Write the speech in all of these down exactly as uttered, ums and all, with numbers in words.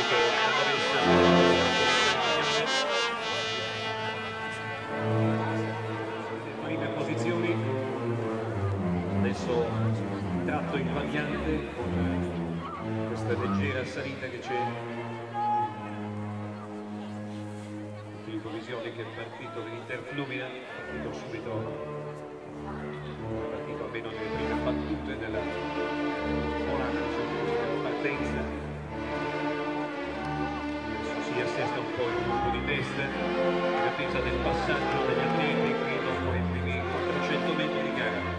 che Canavessa le prime posizioni. Adesso tratto invariante con questa leggera salita che c'è. Visioni che è partito dell'Interflumina, è partito subito, è partito almeno nelle prime battute della volata di partenza. Adesso si assesta un po' il gruppo di testa in attesa del passaggio degli atleti qui dopo i primi quattrocento metri di gara.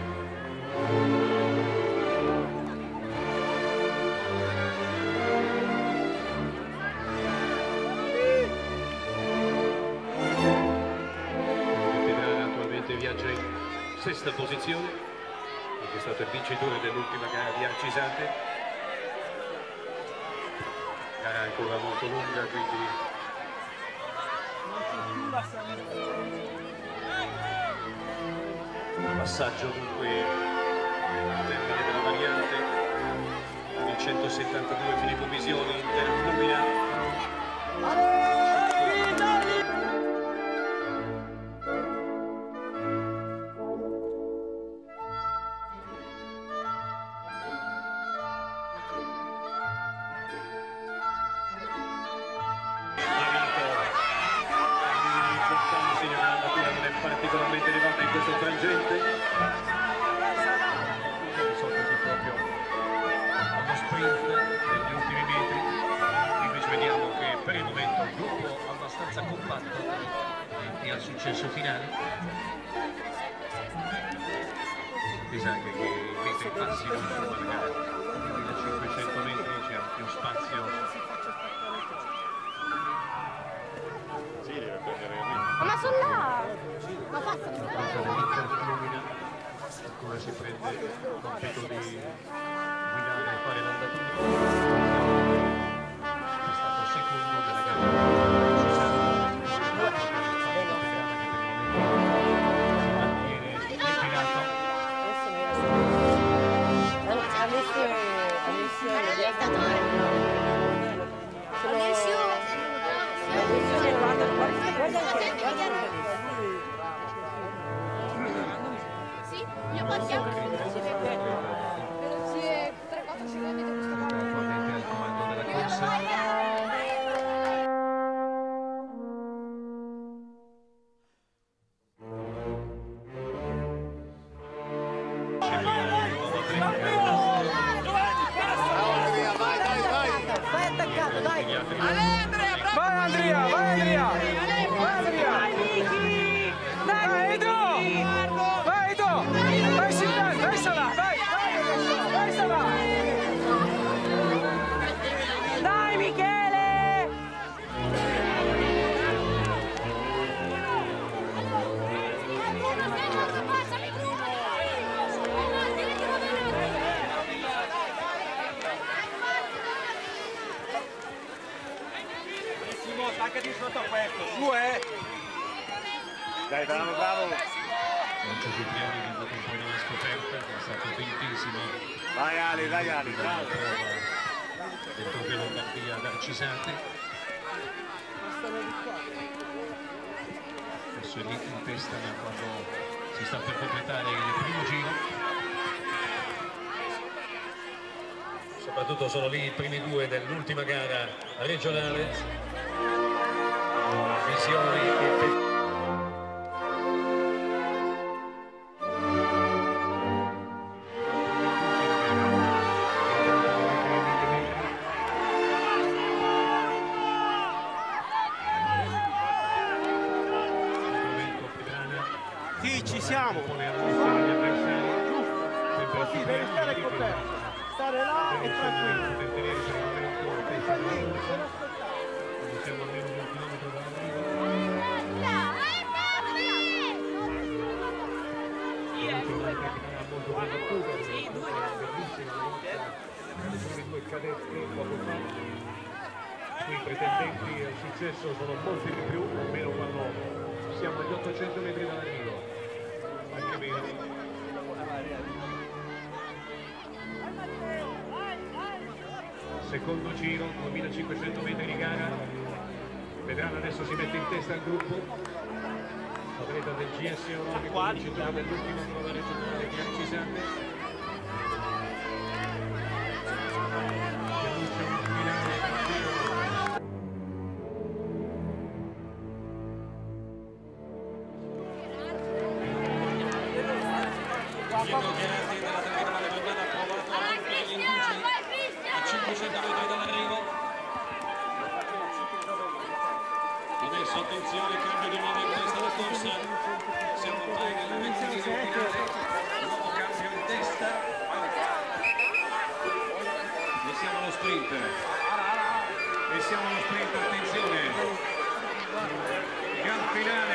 Viaggia in sesta posizione, che è stato il vincitore dell'ultima gara di Arcisate. Gara ancora molto lunga, quindi passaggio dunque al termine della variante il centosettantadue Filippo Visioni, Interflumina. Particolarmente elevata in questo frangente, sotto qui proprio allo sprint negli ultimi metri. Invece vediamo che per il momento il gruppo è abbastanza compatto e al successo finale. Pensa anche che i metri passino insomma la gara, quindi da cinquecento metri c'è ampio spazio. Ma sono là! Ma la cosa dell'Interflumina, ancora si prende il compito di guidare e fare l'andatura. È stato secondo della gara. Si mantiene inchinato. Sì, io partiamo. Sì, tre quattro secondi di questo momento. Attualmente al comando della corsa. Vai attaccato, dai! Vai Andrea, vai Andrea, vai Andrea! Vai Andrea! Dai Edo! Vai Edo! Vai Silvan, vai Salah, vai! Vai Salah! Dai Michele! Attaccati sotto a questo, su eh! Dai, bravo, bravo! Moncio Cipriani che è andato un po' in una scoperta, che è stato tentissimo. Vai Ali, dai Ali, bravo! Del Tokyo Lombardia ad Arcisate. Adesso è lì in testa ma quando si sta per completare il primo giro. Soprattutto sono lì i primi due dell'ultima gara regionale. Visioni e Sì, ci siamo! Sì, devi stare con te, stare là e tranquillo. Siamo almeno un chilometro dall'arrivo. Molto combattuta, bellissima le due cadette poco fa. Qui i pretendenti al successo sono molti di più, almeno quando siamo agli ottocento metri dall'arrivo, anche meno. secondo giro, duemilacinquecento metri di gara. Vedranno adesso si mette in testa il gruppo. Atleta del G S Onomico, vincitore dell'ultima prova regionale Chiari Cisande. Denuncia un Milano giro. Diego Gherardi della Trentino Verdana ha provato anche l'induce a cinquecento metri dall'arrivo. Adesso attenzione, cambio di nuovo in testa alla corsa, siamo ormai nella ventina finale, nuovo cambio in testa e siamo allo sprint e siamo allo sprint, attenzione, gran finale.